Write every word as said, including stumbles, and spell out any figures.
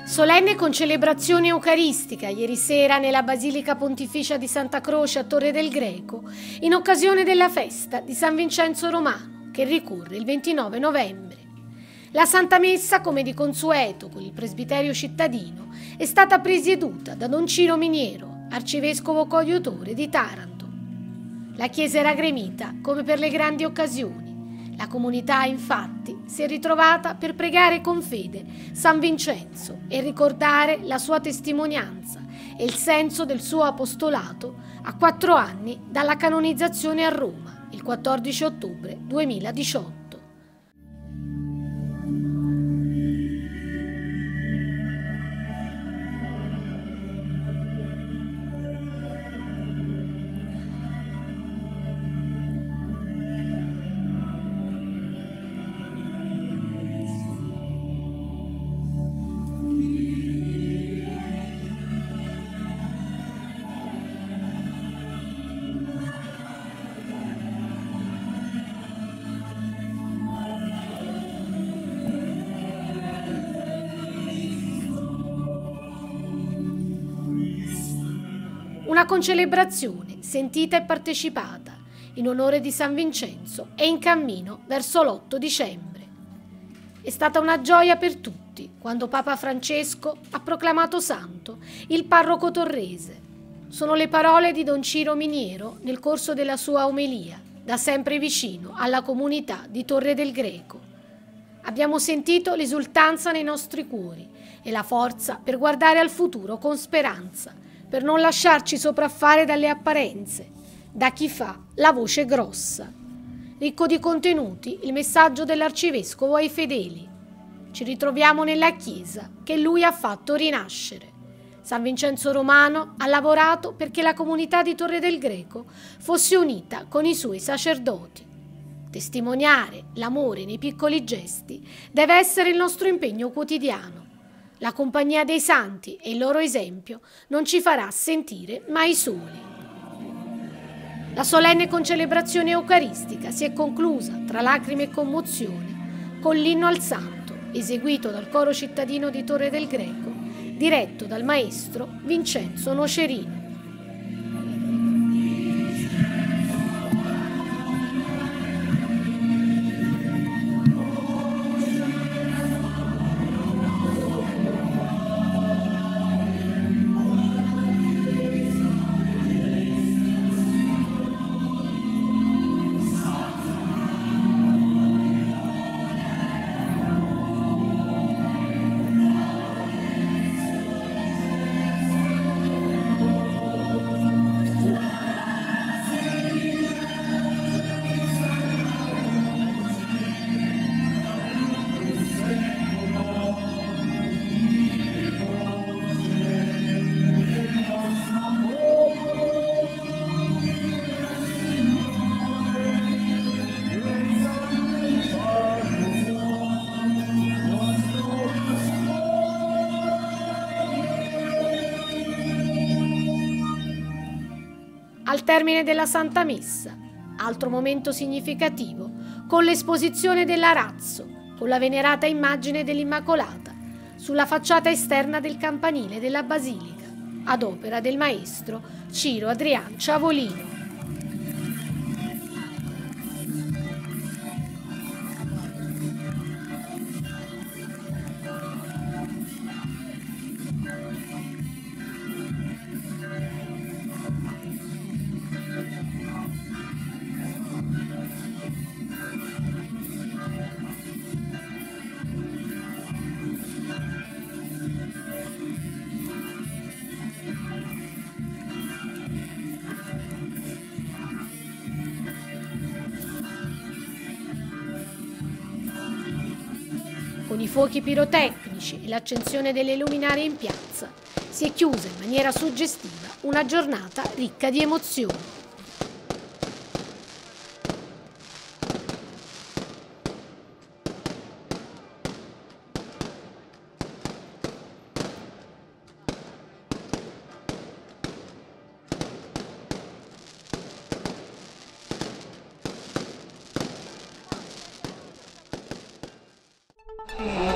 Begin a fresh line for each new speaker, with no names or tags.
Solenne concelebrazione eucaristica ieri sera nella Basilica Pontificia di Santa Croce a Torre del Greco in occasione della festa di San Vincenzo Romano che ricorre il ventinove novembre. La Santa Messa, come di consueto con il presbiterio cittadino, è stata presieduta da Don Ciro Miniero, arcivescovo coadiutore di Taranto. La chiesa era gremita come per le grandi occasioni. La comunità, infatti, si è ritrovata per pregare con fede San Vincenzo e ricordare la sua testimonianza e il senso del suo apostolato a quattro anni dalla canonizzazione a Roma, il quattordici ottobre duemiladiciotto. Una concelebrazione sentita e partecipata in onore di San Vincenzo è in cammino verso l'otto dicembre. È stata una gioia per tutti quando Papa Francesco ha proclamato santo il parroco torrese. Sono le parole di Don Ciro Miniero nel corso della sua omelia, da sempre vicino alla comunità di Torre del Greco. Abbiamo sentito l'esultanza nei nostri cuori e la forza per guardare al futuro con speranza, per non lasciarci sopraffare dalle apparenze, da chi fa la voce grossa. Ricco di contenuti il messaggio dell'arcivescovo ai fedeli. Ci ritroviamo nella chiesa che lui ha fatto rinascere. San Vincenzo Romano ha lavorato perché la comunità di Torre del Greco fosse unita con i suoi sacerdoti. Testimoniare l'amore nei piccoli gesti deve essere il nostro impegno quotidiano. La compagnia dei santi e il loro esempio non ci farà sentire mai soli. La solenne concelebrazione eucaristica si è conclusa tra lacrime e commozione con l'inno al santo, eseguito dal coro cittadino di Torre del Greco, diretto dal maestro Vincenzo Nocerino. Al termine della Santa Messa, altro momento significativo, con l'esposizione dell'arazzo, con la venerata immagine dell'Immacolata, sulla facciata esterna del campanile della Basilica, ad opera del maestro Ciro Adrian Ciavolino. Con i fuochi pirotecnici e l'accensione delle luminarie in piazza, si è chiusa in maniera suggestiva una giornata ricca di emozioni.
Mm.